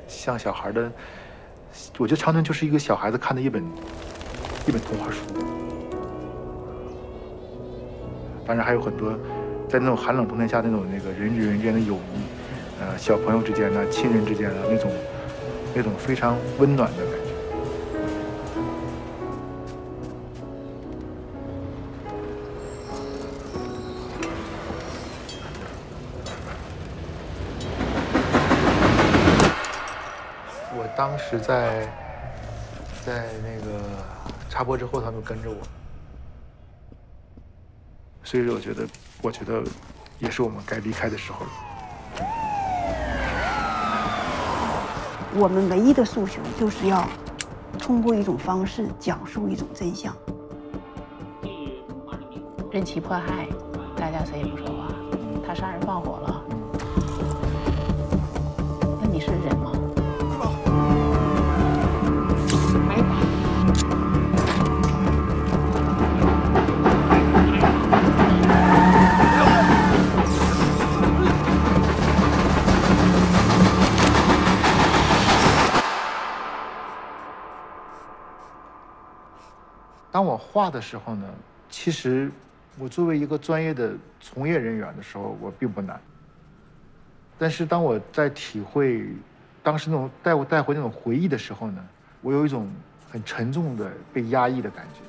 像小孩的，我觉得长城就是一个小孩子看的一本童话书。当然还有很多，在那种寒冷冬天下那个人与人之间的友谊，小朋友之间的、亲人之间的那种非常温暖的感觉。我当时在那个插播之后，他们跟着我。所以我觉得也是我们该离开的时候了。 我们唯一的诉求就是要通过一种方式讲述一种真相。 任其迫害，大家谁也不说话。他杀人放火了，那你是人吗？没法。 当我画的时候呢，其实我作为一个专业的从业人员的时候，我并不难。但是当我在体会当时那种带回那种回忆的时候呢，我有一种很沉重的被压抑的感觉。